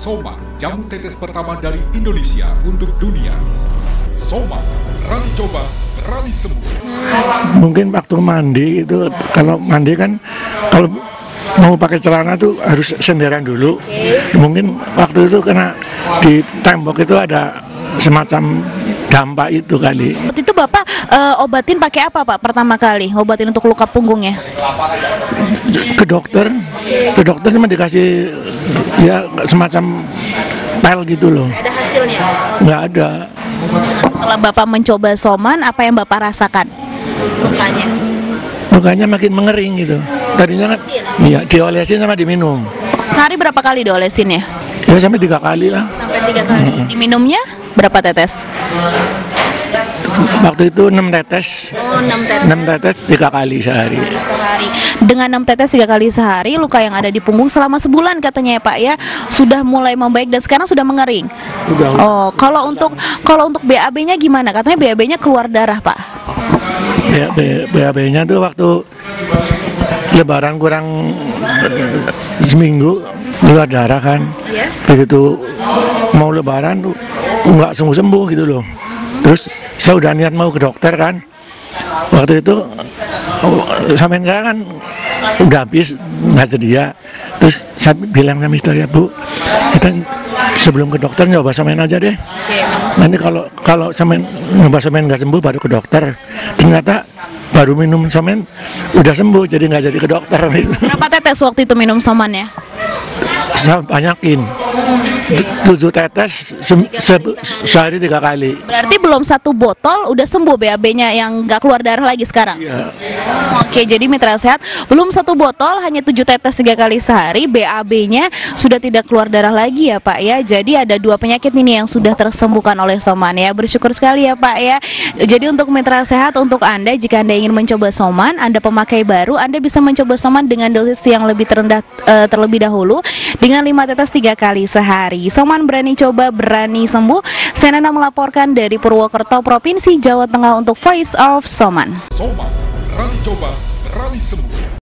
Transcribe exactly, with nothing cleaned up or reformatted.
Soma, jamu tetes pertama dari Indonesia untuk dunia. Soma, berani coba, berani sembuh. Mungkin waktu mandi itu, kalau mandi kan kalau mau pakai celana tuh harus senderan dulu. Mungkin waktu itu karena di tembok itu ada semacam dampak itu kali. Waktu itu Bapak uh, obatin pakai apa Pak pertama kali? Obatin untuk luka punggungnya? Ke dokter, ke dokter cuma dikasih ya semacam pel gitu loh. Ada hasilnya? Nggak ada. Setelah Bapak mencoba Soman, apa yang Bapak rasakan? Lukanya? Lukanya makin mengering gitu. Tadinya kan, iya, diolesin sama diminum. Sehari berapa kali diolesin ya? Ya sampai tiga kali lah. Sampai tiga kali. Hmm. Diminumnya berapa tetes? Waktu itu enam tetes. Oh, enam tetes. enam tetes tiga kali sehari. Sehari. Dengan enam tetes tiga kali sehari, luka yang ada di punggung selama sebulan katanya ya Pak ya, sudah mulai membaik dan sekarang sudah mengering. Udah. Oh, kalau untuk kalau untuk B A B-nya gimana? Katanya B A B-nya keluar darah Pak. Ya, B A B-nya tuh waktu Lebaran kurang seminggu keluar darah kan. Iya. Begitu mau Lebaran tuh nggak sembuh-sembuh gitu loh. Terus saya udah niat mau ke dokter kan. Waktu itu sampai saya kan udah habis nggak sedia. Terus saya bilang sama istri, ya Bu, kita sebelum ke dokter nyoba semen aja deh. Nanti kalau kalau semen nyoba semen nggak sembuh baru ke dokter. Ternyata baru minum semen udah sembuh, jadi nggak jadi ke dokter. Berapa tetes waktu itu minum Soman ya? Saya banyakin tujuh tetes se se sehari tiga kali. Berarti belum satu botol udah sembuh B A B-nya yang nggak keluar darah lagi sekarang? Iya. Oke, jadi mitra sehat belum satu botol hanya tujuh tetes tiga kali sehari, B A B-nya sudah tidak keluar darah lagi ya Pak ya. Jadi ada dua penyakit ini yang sudah tersembuhkan oleh Soman ya. Bersyukur sekali ya Pak ya. Jadi untuk mitra sehat, untuk Anda jika Anda ingin mencoba Soman, Anda pemakai baru, Anda bisa mencoba Soman dengan dosis yang lebih terendah uh, terlebih dahulu dengan lima tetes tiga kali sehari. Soman berani coba, berani sembuh. Saya Nana melaporkan dari Purwokerto, Provinsi Jawa Tengah untuk Voice of Soman. Soma, berani coba, berani sembuh.